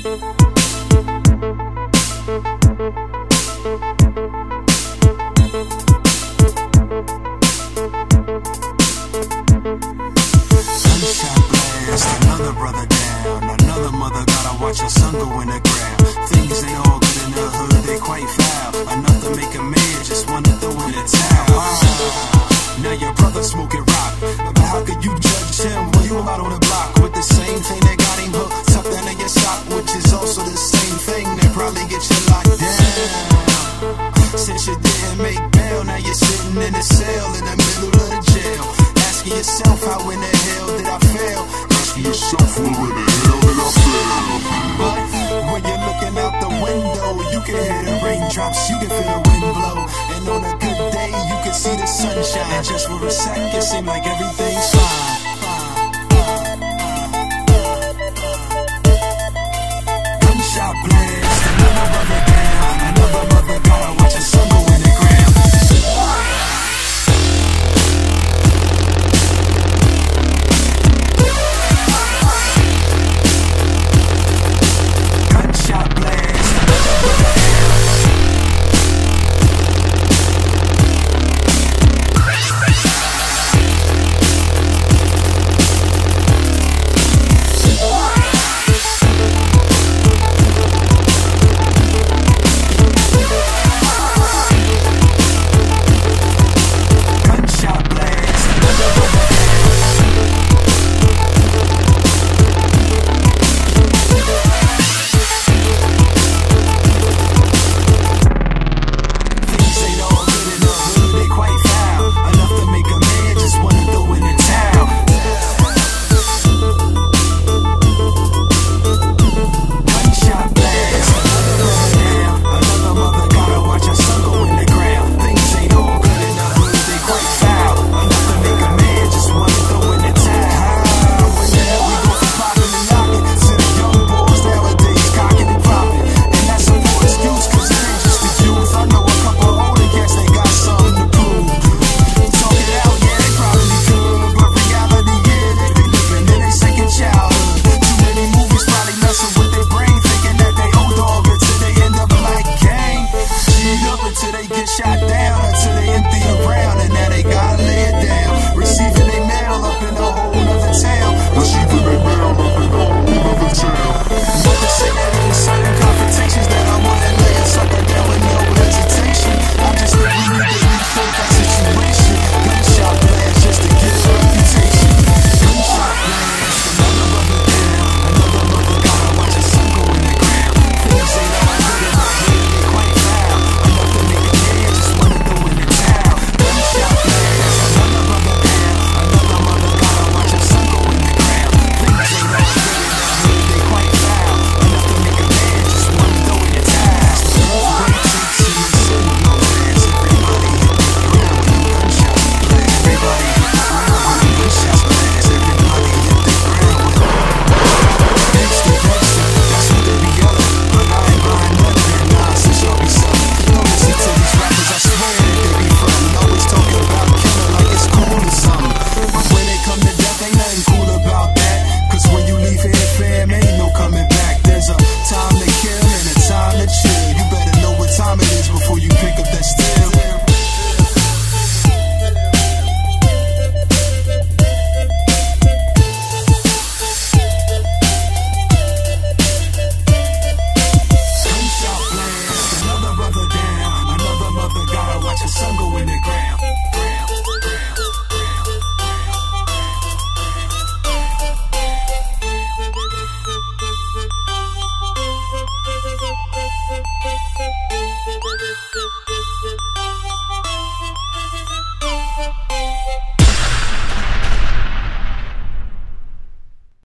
Another brother down, another mother gotta watch her son go in the ground. Things ain't all good in the hood, they quite foul. Enough to make a man just wanna throw in the towel. Now your brother smoking rock, but how could you judge him when you out on the block with the same thing that got him hooked, tucked under your sock, which is also the same thing that probably gets you locked down. Since you didn't make bail, now you're sitting in a cell in the middle of the jail, asking yourself how in the hell did I fail? Yourself, where the hell did I fail? But when you're looking out the window, you can hear the raindrops, you can feel the wind blow, and on a good day you can see the sunshine. And just for a sec it seems like everything's fine.